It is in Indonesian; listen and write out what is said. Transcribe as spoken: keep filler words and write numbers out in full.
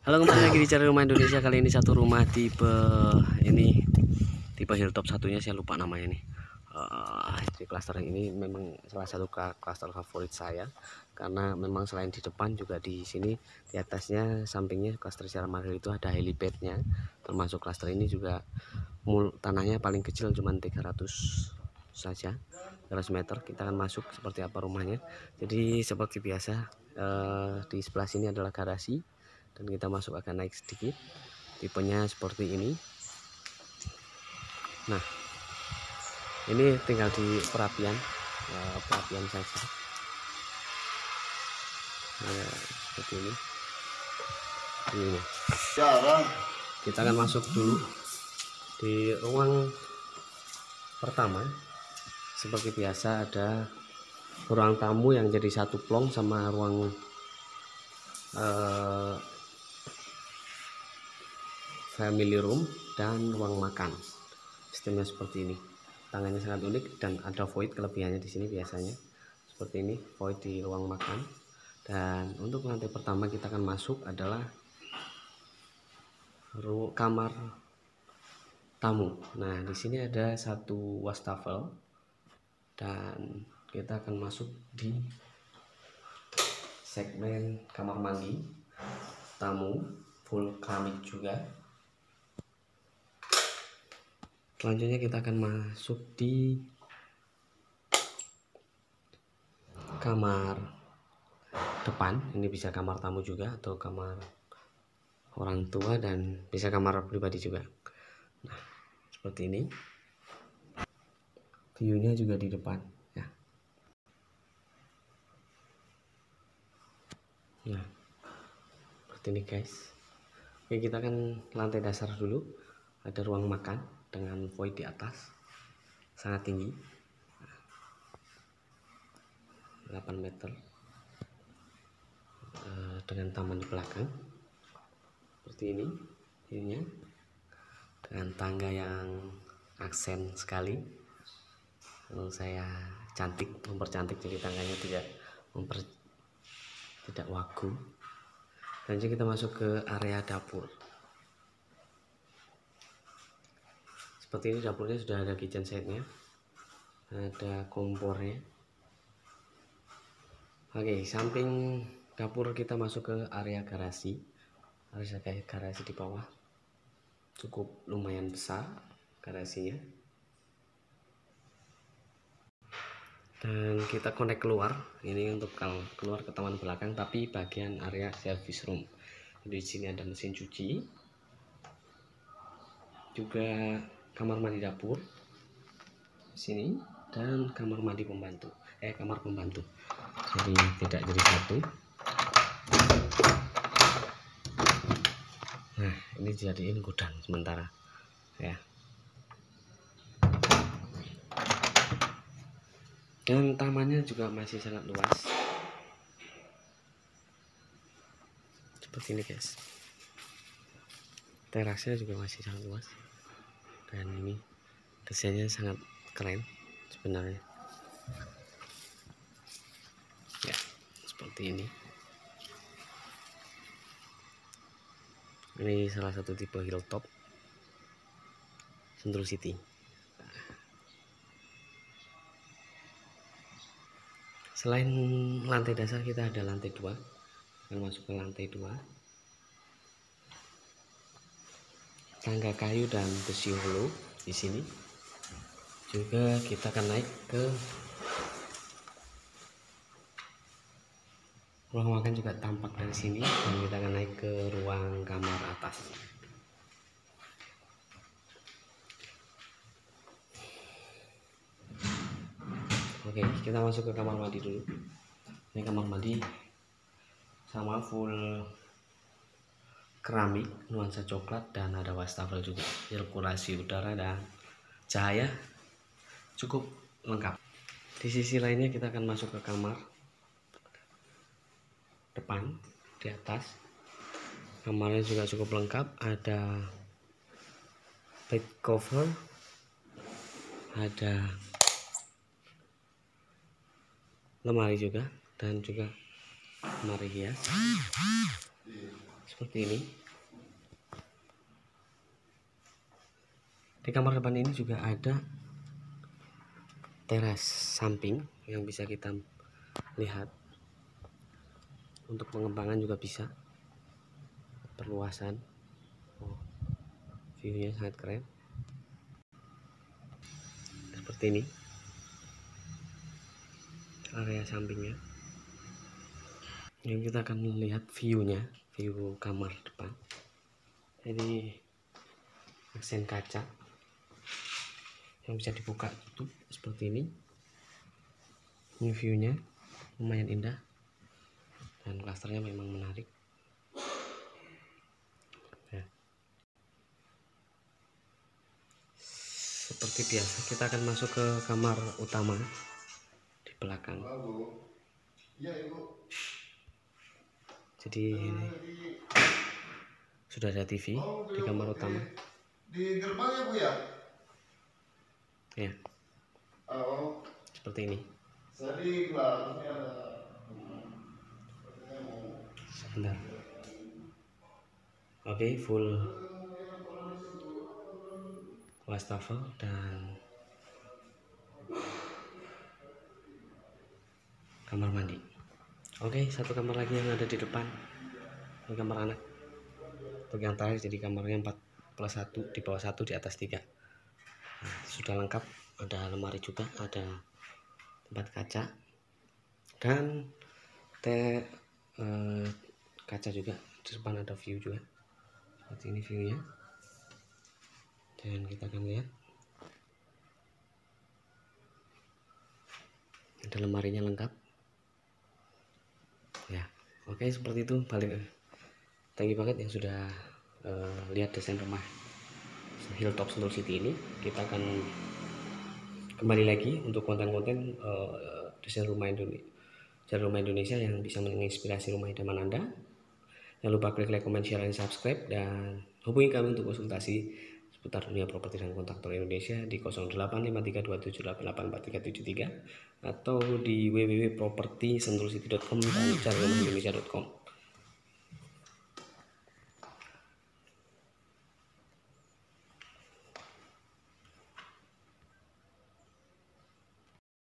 Halo, kembali lagi di channel Rumah Indonesia. Kali ini satu rumah tipe ini, tipe hilltop, satunya saya lupa namanya nih. Uh, di klaster ini memang salah satu klaster favorit saya, karena memang selain di depan juga di sini di atasnya sampingnya klaster Sierra Madre itu ada helipadnya. Termasuk klaster ini juga mul tanahnya paling kecil cuma tiga ratus saja, tiga ratus meter. Kita akan masuk seperti apa rumahnya. Jadi seperti biasa, uh, di sebelah sini adalah garasi. Dan kita masuk akan naik sedikit, tipenya seperti ini. Nah, ini tinggal di perapian, ya, perapian saja. Ya, seperti ini. Ini. Kita akan masuk dulu di ruang pertama. Seperti biasa ada ruang tamu yang jadi satu plong sama ruang eh, family room dan ruang makan. Sistemnya seperti ini. Tangannya sangat unik dan ada void, kelebihannya di sini biasanya seperti ini, void di ruang makan. Dan untuk lantai pertama kita akan masuk adalah kamar tamu. Nah, di sini ada satu wastafel dan kita akan masuk di segmen kamar mandi tamu, full keramik juga. Selanjutnya kita akan masuk di kamar depan. Ini bisa kamar tamu juga atau kamar orang tua dan bisa kamar pribadi juga. Nah, seperti ini. View-nya juga di depan ya. Nah, seperti ini guys. Oke, kita akan lantai dasar dulu. Ada ruang makan dengan void di atas, sangat tinggi, delapan meter, dengan taman di belakang seperti ini. Ininya dengan tangga yang aksen sekali. Menurut saya cantik, mempercantik, jadi tangganya tidak memper tidak wagu. Lanjut kita masuk ke area dapur. Seperti ini dapurnya, sudah ada kitchen setnya, ada kompornya. Oke, samping dapur kita masuk ke area garasi. Area garasi di bawah cukup lumayan besar garasinya. Dan kita connect keluar, ini untuk kalau keluar ke taman belakang, tapi bagian area service room. Di sini ada mesin cuci, juga kamar mandi dapur di sini, dan kamar mandi pembantu, eh kamar pembantu. Jadi tidak jadi satu. Nah, ini jadiin gudang sementara ya. Dan tamannya juga masih sangat luas. Seperti ini guys. Terasnya juga masih sangat luas. Dan ini desainnya sangat keren sebenarnya. Ya, seperti ini. Ini salah satu tipe hilltop Sentul City. Selain lantai dasar, kita ada lantai dua. Akan masuk ke lantai dua. Tangga kayu dan besi hulu di sini. Juga kita akan naik ke ruang makan, juga tampak dari sini, dan kita akan naik ke ruang kamar atas. Oke, kita masuk ke kamar mandi dulu. Ini kamar mandi sama full keramik nuansa coklat, dan ada wastafel juga, sirkulasi udara dan cahaya cukup lengkap. Di sisi lainnya kita akan masuk ke kamar depan di atas. Kamarnya juga cukup lengkap, ada bed cover, ada lemari juga, dan juga lemari hias seperti ini. Di kamar depan ini juga ada teras samping yang bisa kita lihat. Untuk pengembangan juga bisa, perluasan. Oh, view-nya sangat keren. Seperti ini area sampingnya. Yang kita akan melihat view-nya, view kamar depan. Jadi aksen kaca yang bisa dibuka tutup seperti ini. Ini view-nya lumayan indah dan klasternya memang menarik. Ya. Seperti biasa kita akan masuk ke kamar utama di belakang. Jadi ini sudah ada T V di kamar utama. Di gerbang ya Bu ya? Ya. Oh. Seperti ini. Jadi kelasnya ada. Sebentar. Oke, full wastafel dan kamar mandi. Oke, satu kamar lagi yang ada di depan. Ini kamar anak. Untuk yang terakhir jadi kamarnya empat plus satu, di bawah satu, di atas tiga. Nah, sudah lengkap, ada lemari juga, ada tempat kaca dan te eh, kaca juga. Di depan ada view juga seperti ini view-nya, dan kita akan lihat ada lemarinya lengkap ya. Oke, seperti itu. Balik, thank you banget yang sudah uh, lihat desain rumah Hilltop Sentul City ini. Kita akan kembali lagi untuk konten-konten uh, desain rumah Indonesia, desain rumah Indonesia yang bisa menginspirasi rumah idaman Anda. Jangan lupa klik like, comment, share, dan subscribe, dan hubungi kami untuk konsultasi seputar dunia properti dan kontraktor Indonesia di nol delapan lima tiga dua tujuh delapan delapan empat tiga tujuh tiga atau di w w w titik properti sentul city titik com dan cari rumah indonesia titik com.